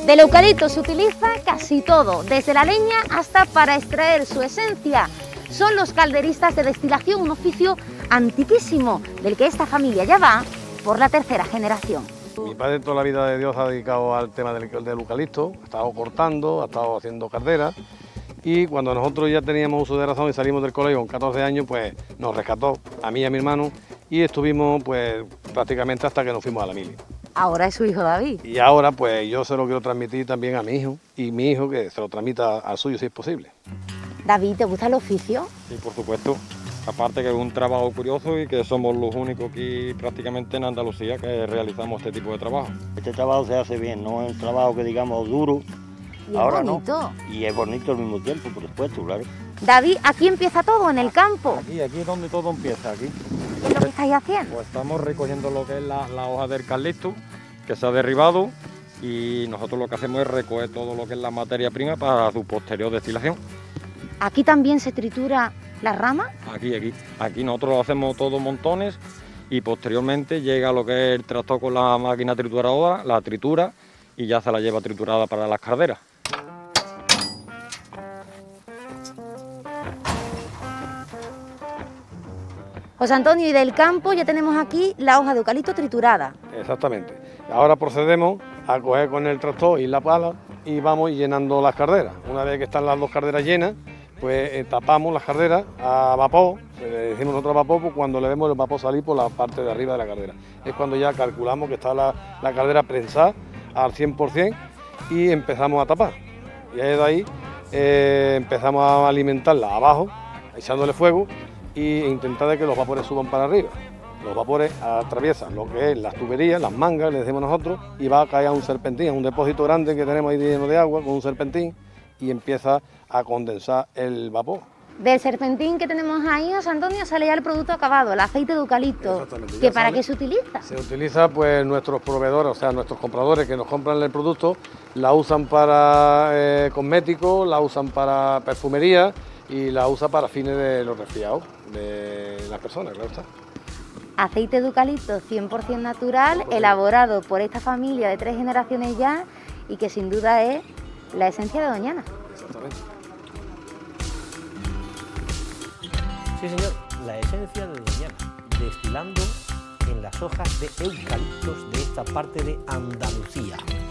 Del eucalipto se utiliza casi todo, desde la leña hasta para extraer su esencia. Son los calderistas de destilación, un oficio antiquísimo, del que esta familia ya va por la tercera generación. Mi padre toda la vida de Dios ha dedicado al tema del eucalipto, ha estado cortando, ha estado haciendo calderas, y cuando nosotros ya teníamos uso de razón y salimos del colegio con 14 años, pues nos rescató a mí y a mi hermano y estuvimos pues prácticamente hasta que nos fuimos a la mili. Ahora es su hijo David. Y ahora pues yo se lo quiero transmitir también a mi hijo, y mi hijo que se lo transmita al suyo si es posible. David, ¿te gusta el oficio? Sí, por supuesto. Aparte que es un trabajo curioso y que somos los únicos aquí prácticamente en Andalucía que realizamos este tipo de trabajo. Este trabajo se hace bien, no es un trabajo que digamos duro. Y ahora es bonito. No. Y es bonito al mismo tiempo, por supuesto, claro. David, aquí empieza todo, en el campo. Aquí es donde todo empieza, aquí. ¿Qué es lo que estáis haciendo? Pues estamos recogiendo lo que es la hoja del eucalipto, que se ha derribado, y nosotros lo que hacemos es recoger todo lo que es la materia prima para su posterior destilación. ¿Aquí también se tritura la rama? Aquí nosotros lo hacemos todos montones y posteriormente llega lo que es el tractor con la máquina trituradora, la tritura y ya se la lleva triturada para las calderas. José Antonio, y del campo ya tenemos aquí la hoja de eucalipto triturada. Exactamente. Ahora procedemos a coger con el tractor y la pala y vamos llenando las calderas. Una vez que están las dos calderas llenas, pues tapamos las calderas a vapor, le decimos nosotros a vapor, pues cuando le vemos el vapor salir por la parte de arriba de la caldera. Es cuando ya calculamos que está la caldera prensada al 100% y empezamos a tapar. Y ahí de ahí empezamos a alimentarla abajo, echándole fuego e intentar de que los vapores suban para arriba. Los vapores atraviesan lo que es las tuberías, las mangas, le decimos nosotros, y va a caer a un serpentín, a un depósito grande que tenemos ahí lleno de agua con un serpentín, y empieza a condensar el vapor. Del serpentín que tenemos ahí, José Antonio, sale ya el producto acabado, el aceite de eucalipto. ¿Que para qué se utiliza? Se utiliza, pues nuestros proveedores, o sea, nuestros compradores que nos compran el producto, la usan para cosméticos, la usan para perfumería y la usan para fines de los resfriados de las personas, claro está. Aceite de eucalipto 100% natural, elaborado por esta familia de 3 generaciones ya y que sin duda es la esencia de Doñana. Exactamente. Sí, señor, la esencia de Doñana, destilando en las hojas de eucaliptos de esta parte de Andalucía.